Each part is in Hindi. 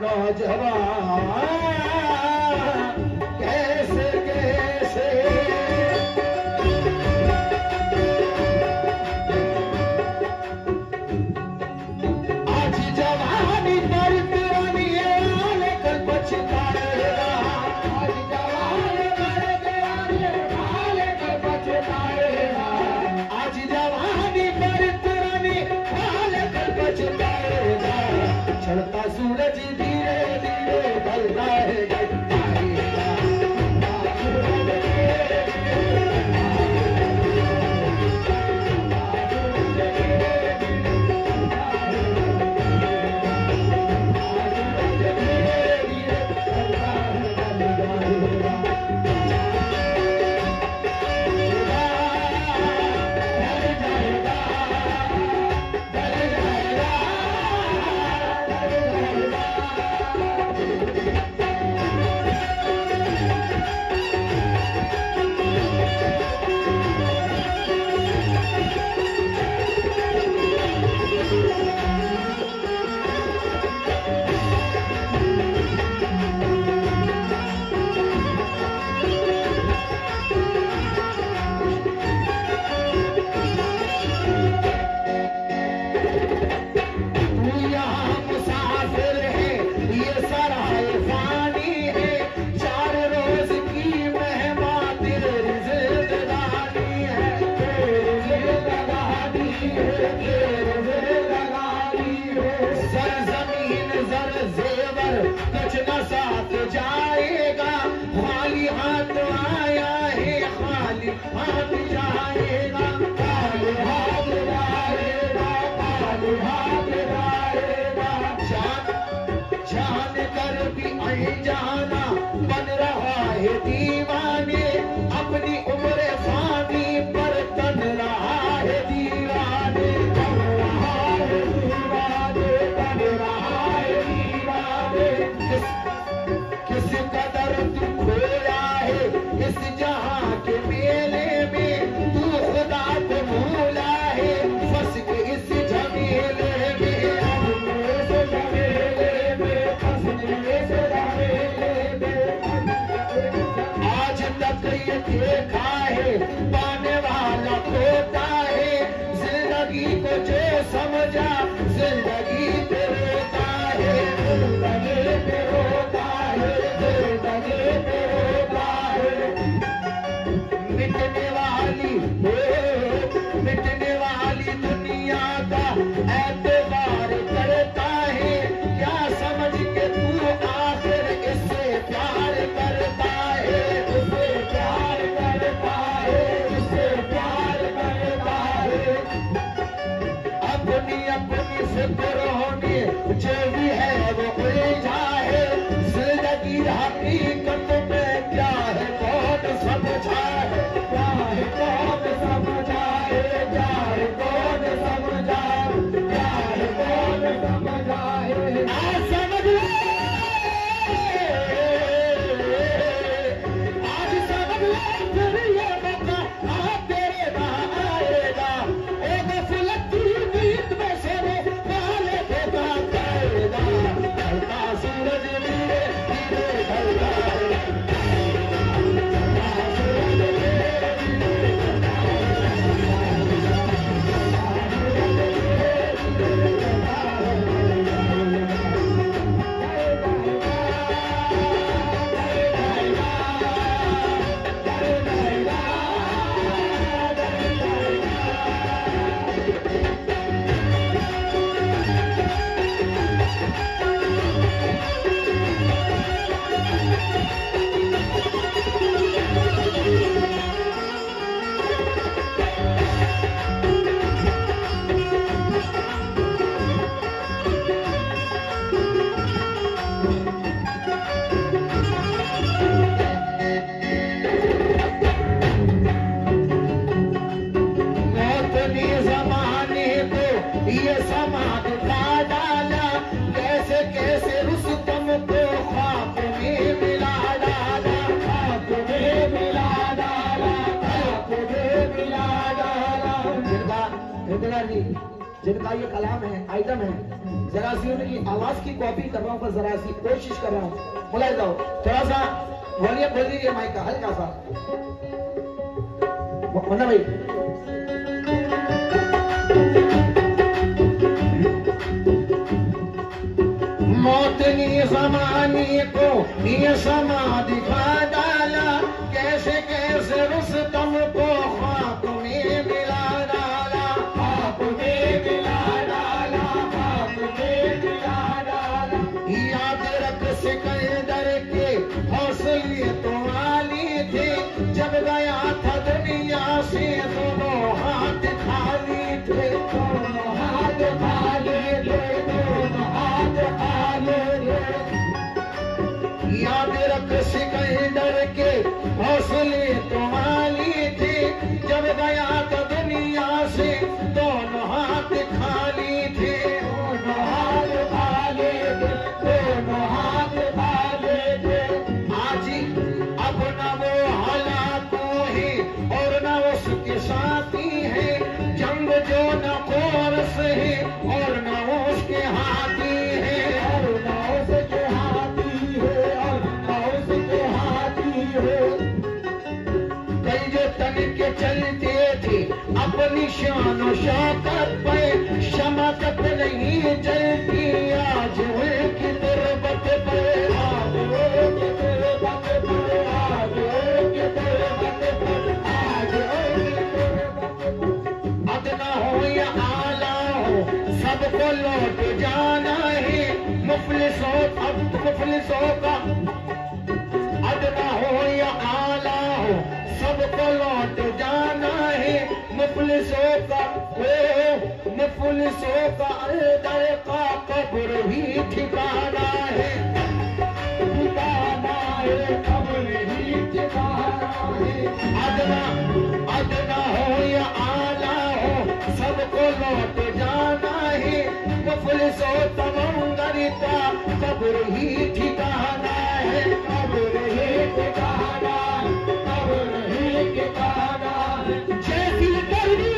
नौजवान कैसे कैसे आज जवानी पर पुरानी लेकर पछताएगा, आज जवानी पर पुरानी लेकर पछताएगा, आज जवानी पर पुरानी लेकर पछताएगा। चढ़ता सूरज धीरे धीरे ढलता है, कुछ न साथ जाएगा, खाली हाथ आया है खाली हाथ जाएगा, खाली हाथ जाएगा, खाली हाथ जाएगा। जान कर भी अनजाना बन रहा है दीवाने, अपनी उम्र फानी पर तन रहा है दीवाने, तन रहा है दीवाने, तन रहा है दीवाने। किस कदर तू खोया है इस जहां के मेले में, तू खुदा को भूला है फंस के इस झमेले में, इस झमेले में, फंस के इस झमेले में। आज तक ये देखा है पाने वाला खोता है, जिंदगी को जो समझा जिंदगी पे रोता है, जिंदगी पे रोता है, जिंदगी पे रोता है। मिटने वाली दुनिया का एतबार करता है, क्या समझ के तू आखिर इससे प्यार करता है, इससे प्यार करता है, इससे प्यार करता है। अपनी अपनी फिक्रों में जो भी है वो उलझा है, जिंदगी हकीकत में क्या है कौन समझा है, क्या है कौन समझा है, क्या है कौन समझा, क्या है कौन समझा है। आज समझ ले, आज समझ ले फिर ये मौका तेरे वहां आएगा, एक फुलती नींद में से वाले देता करेगा, ढलता सूरज धीरे धीरे ढलता है। ये समाज का डाला, कैसे कैसे रुस्तम को खाक में मिला डाला, खाक में मिला डाला, खाक में मिला डाला। जिनका जी जिनका ये कलाम है, आइटम है, जरा सी उनकी आवाज की कॉपी कर रहा हूँ, पर जरा सी कोशिश कर रहा हूँ। बुलाए जाओ, थोड़ा सा वॉल्यूम खोल दीजिए माइक का, हल्का सा। मुन्ना भाई मौत ने जमाने को ये समा दिखा डाला, कैसे कैसे रुस्तम को खाक में मिला डाला, खाक में मिला डाला, खाक में मिला डाला। याद रख सिकंदर के हौसले तो वाली थे, जब गया था दुनिया से दोनों हाथ खाली थे, दोनों हाथ खाली थे, दोनों हाथ खाली थे। याद रख सिकंदर के हौसले तो वाली थे, जब गया था दुनिया से दोनों हाथ खाली थे, दोनों हाथ खाली थे, दोनों हाथ खाली थे। आज अब न वो हालातों है और न उसके साथी है, जंग जो न कोरस है और न उसके हाथी है, और न उसके हाथी है, और न उसके हाथी है। कई जो तन के चलते थे अपनी शान और शौकत पे, शमकत नहीं जलती आज उनकी तुरबत पे, आज उनकी तुरबत पे, आज उनकी तुरबत पे, आज उनकी तुरबत पे। अदना हो या आला हो सबको लौट जाना है, मुफलिसों अब मुफलिसों का, अदना हो या आला हो सबको लौट जाना है, मुफलिसों का मुफलिसों का अंदर का कब्र ही ठिकाना है, ठिकाना है, कब्र ही ठिकाना है। अदना अदना हो या आला हो सबको लौट जाना है, मुफलिसों तमंगर का कब्र ही ठिकाना है, कब्र ही ठिकाना, कब्र ही ठिकाना। जैसी गर्मी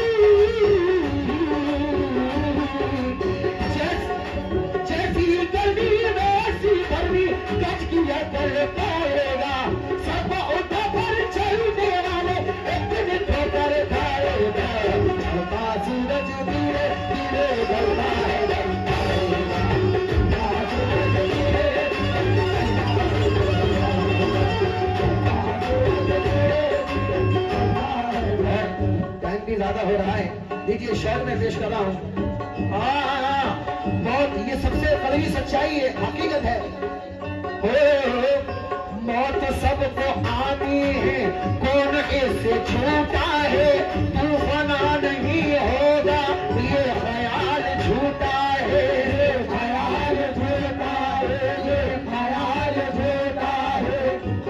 जैसी गर्मी वैसी गर्मी गज किया कर पाएगा, सब उठा पर चलने वाले एक दिन ठोकर खाएगा, चलता सूरज धीरे धीरे ढलता है, टाइम भी ज्यादा हो रहा है, देखिए शहर में पेश कर रहा हूँ। मौत ये सबसे बड़ी सच्चाई है, हकीकत है। मौत सबको आनी है, कौन इससे छूटा है, तूफाना नहीं होगा ये ख्याल झूठा है, ये ख्याल झूठा है, ये ख्याल झूठा है,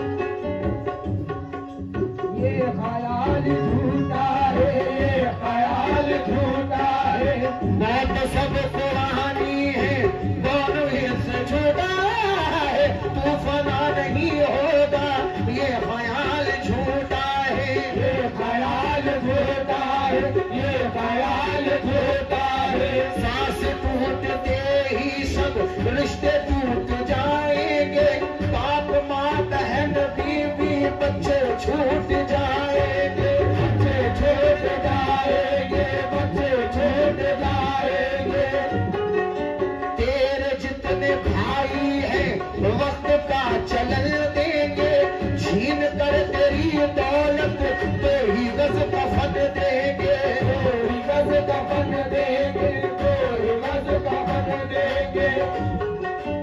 ये ख्याल झूठा है, ये ख्याल झूठा है। मौत सबको आनी है, कौन इससे छूटा है, तूफाना नहीं होगा ये ख्याल झूठा है, ये ख्याल झूठा है, ये ख्याल झूठा है। सांस टूटते ही सब रिश्ते टूट जाएंगे, बाप माँ बहन बीवी बच्चे छूट जाएंगे, बच्चे छूट जाएंगे, बच्चे छूट जाएंगे। तेरे जितने भाई हैं वक्त का चलन देंगे, छीन कर तेरी दौलत तो ही गज कफन देंगे, तो ही गज कफन देंगे, तो ही गज कफन देंगे।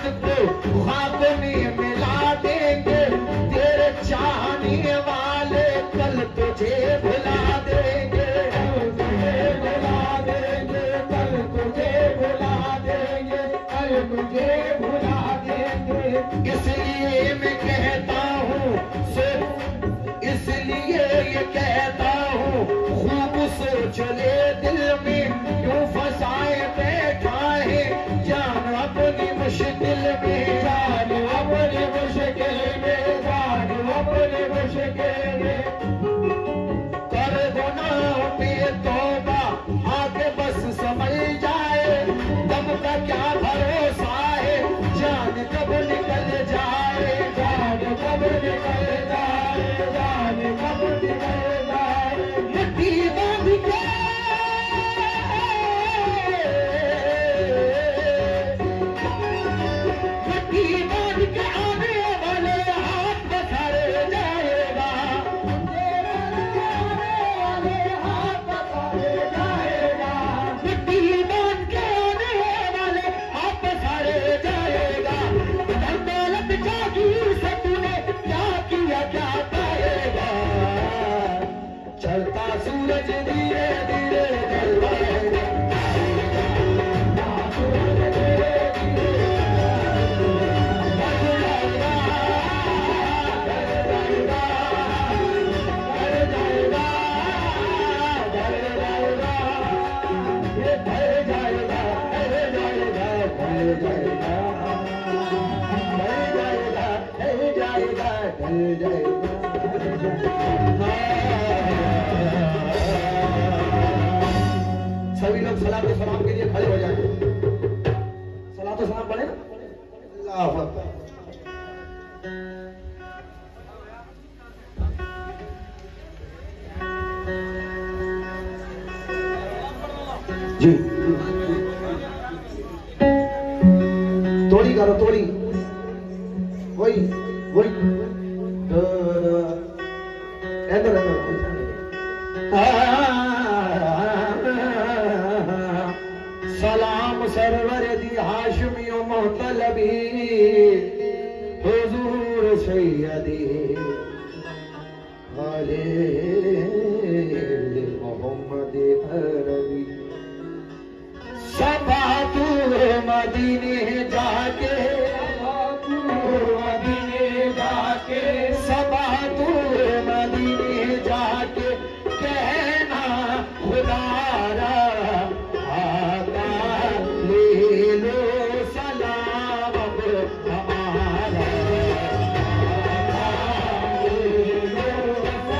रात को ख्वाब में मिला देंगे, तेरे चाहने वाले कल तुझे भुला देंगे, तुझे भुला देंगे, कल तुझे भुला देंगे, कल तुझे भुला देंगे। इसलिए मैं कहता हूँ, इसलिए ये कहता हूँ, खूब सोच ले दिल में, क्यों फंसाए बैठा है जान अपनी मुश्किल में, जान अपनी मुश्किल में, जान अपनी मुश्किल में। कर गुनाह पे तौबा आगे बस समझ जाए, दम का क्या भरोसा है जान कब निकल जाए, जान कब निकल जाए, जान कब निकल जाए। मिट्टी बांध के चलता सूरज धीरे धीरे ढलता है, सूरज धीरे धीरे ढल जाएगा, ढल जाएगा, ढल जाएगा, ढल जाएगा, ये ढल जाएगा, ढल जाएगा, ढल जाएगा, ढल जाएगा, ढल जाएगा। सभी लोग सलात व सलाम के लिए खड़े हो जाएं। सलात व सलाम पढ़े। अल्लाहु अकबर। जी तोड़ी करो, तोड़ी वही वही सलाम सरवर दी हाशमियो मोहतलबी हुजूर सैयदी अले मोहम्मद अरबी। सबातूर मदीने जाके, मदीने जाके, सबातूर मदीने जाके कहना खुदारा आका ले लो सलाम हमारा, ले लो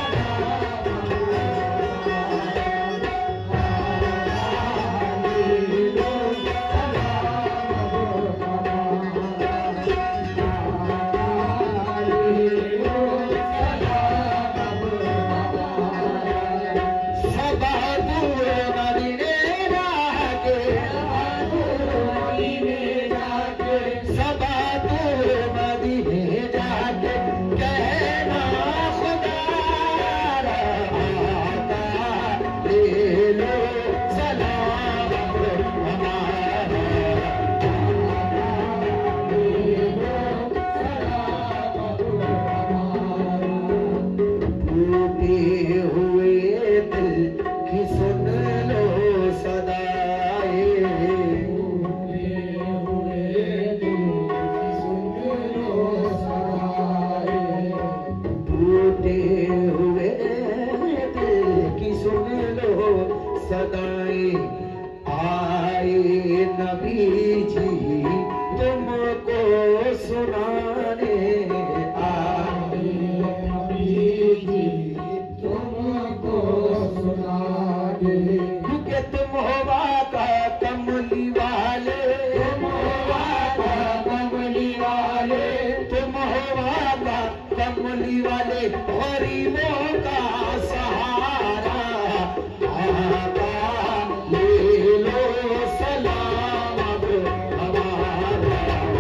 कमली वाले गरीबों का सहारा, आका ले लो सलाम अब हमारा,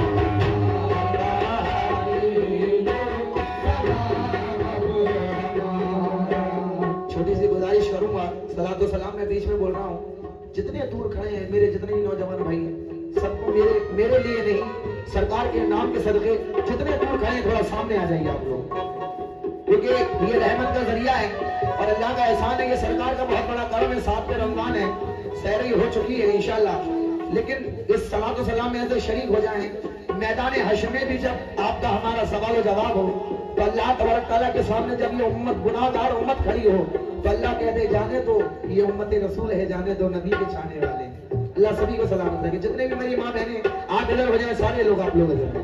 ले लो सलाम अब हमारा। छोटी सी गुजारिश करूंगा, सलात व सलाम मैं बीच में बोल रहा हूँ, जितने दूर खड़े हैं मेरे जितने नौजवान भाई हैं, सबको मेरे मेरे लिए नहीं, सरकार के नाम के सदके जितने दूर खड़े थोड़ा सामने आ जाइए आप लोग, क्योंकि ये रहमत का जरिया है और अल्लाह का एहसान है। ये सरकार का बहुत बड़ा करम है। 7 में रमजान है, सहरी हो चुकी है इंशाल्लाह, लेकिन इस सलात व सलाम में ऐसे शरीक हो जाएं। मैदान हश्र में भी जब आपका हमारा सवाल जवाब हो तो अल्लाह तबारक तआला के सामने जब ये उम्मत गुनाहगार उम्मत खड़ी हो तो अल्लाह कहते जाने दो ये उम्मत रसूल है, जाने दो नबी के चाहने वाले। अल्लाह सभी को सलामत रखे। जितने भी मेरी माँ बहनें आप इधर हो जाए, सारे लोग आप लोग इधर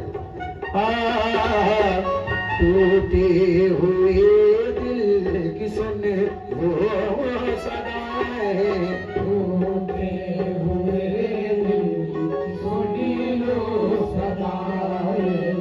टूटे हुए दिल की सुन वो सदाएं, टूटे हुए दिल की सुनी लो सदाएं।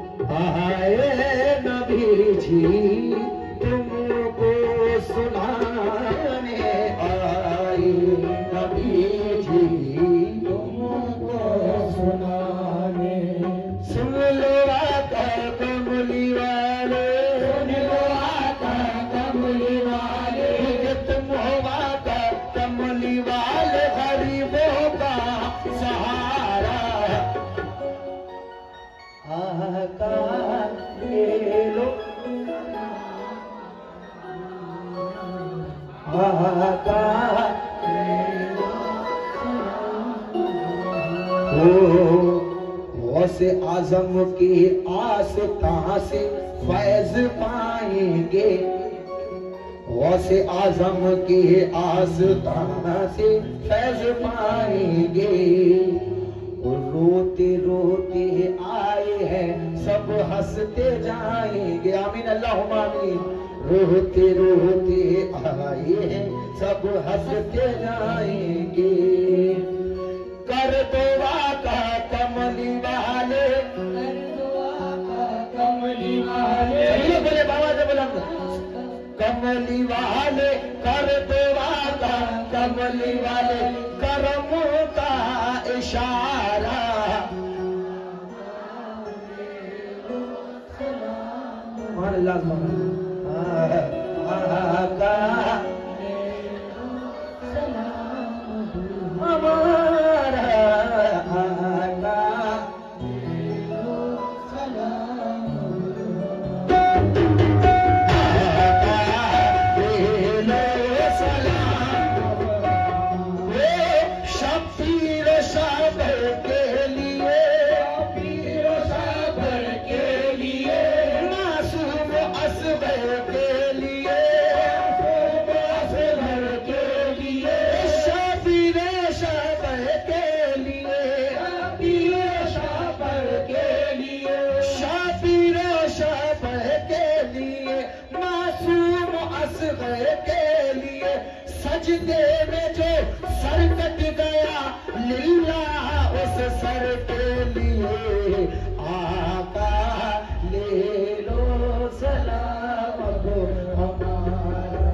आए नबी जी तुमको सुनाने आई, नबी जी तुमको सुनाने। सुन लो आका कमली वाले, सुन लो आका कमली वाले, तुम हो आका कमली वाले, गरीबों का सहारा। आका ले लो, आका से आजम की आस्था से फैज पाएंगे, से आजम की आस्था से फैज पाएंगे। रोते रोते आए हैं सब हंसते जाएंगे, आमीन अल्लाहुम्मा आमीन। रोते रोते आए हैं सब हंसते जाएंगे। कर दो वाका कमली वाले, कर दो वाका कमली वाले, बोले बाबा से बुलंद, कमली वाले कर दो वाका कमली वाले, करमों का इशारा। सजदे में जो सर कट गया लिल्ला, उस सर के लिए आका ले लो सलाम को हमारा,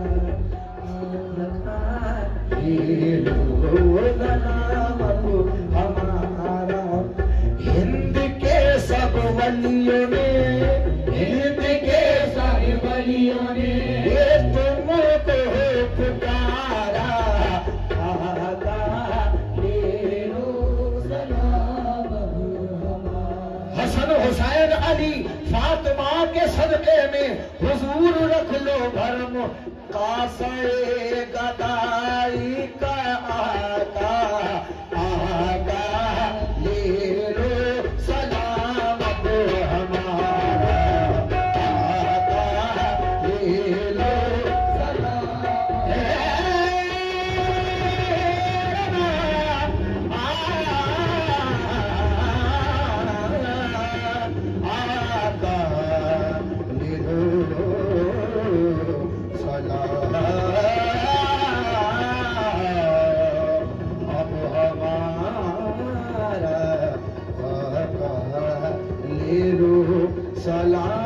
ले लो सलाम को हमारा। हिंद के सब वलियों ने, हिंद के सब वलियों ने तुमको पुकारा। हसन हुसैन अली फातिमा के सदके में हुजूर रख लो भरम, कासे गदाई का आका, आका ले लो सलाम को हमारा, आका ले लो सलाम।